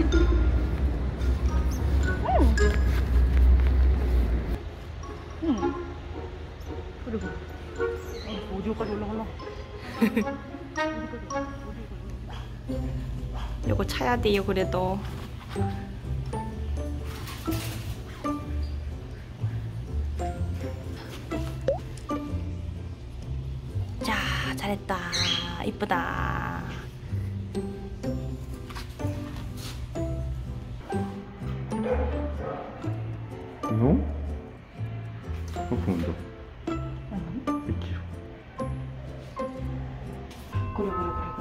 그리고 어디까지 올라가나? 요거 차야 돼요. 그래도 자, 잘했다. 이쁘다. 이거? 높은 거. 100kg. 그래.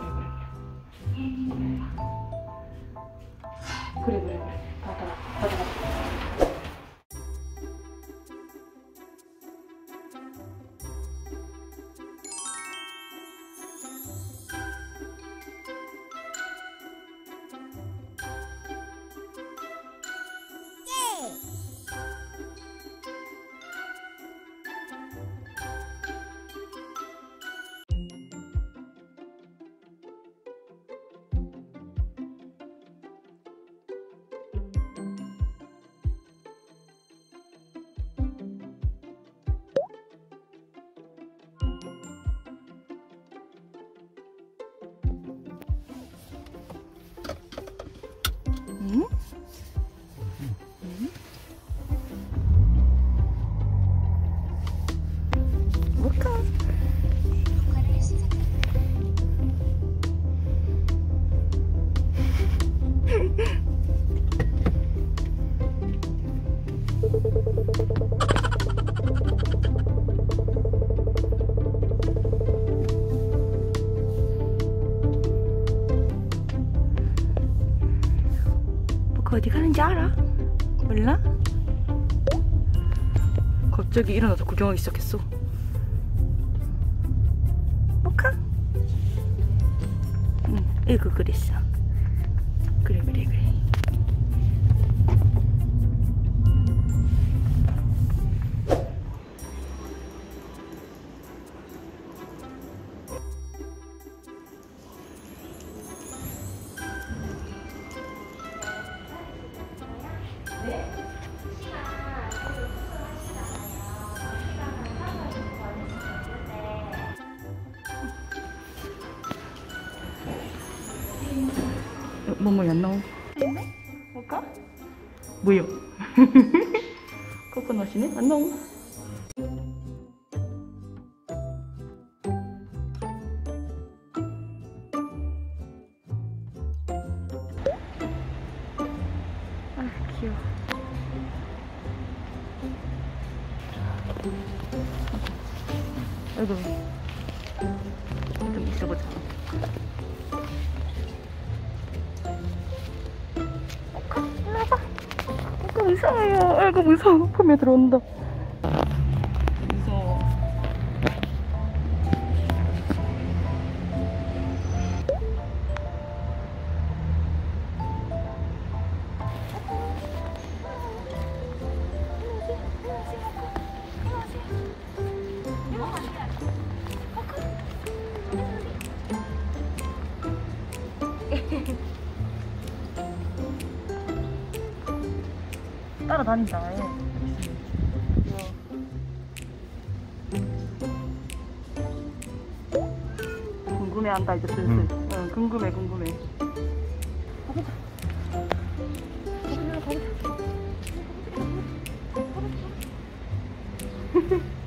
가자. 응? 뭘까? 어디 가는지 알아? 몰라? 갑자기 일어나서 구경하기 시작했어. 뭐까? 응, 이거 그랬어. 그래. 뭐야 안 나오? 뭘까? 뭐요? 코코넛이네? 안 나오? 아 귀여워. 아이고 좀 있어보자. 무서워요. 아이고 무서워. 품에 들어온다. 무서워. 따라다닌다. 궁금해한다 이제 슬슬. 응, 궁금해. 가보자. 가보자.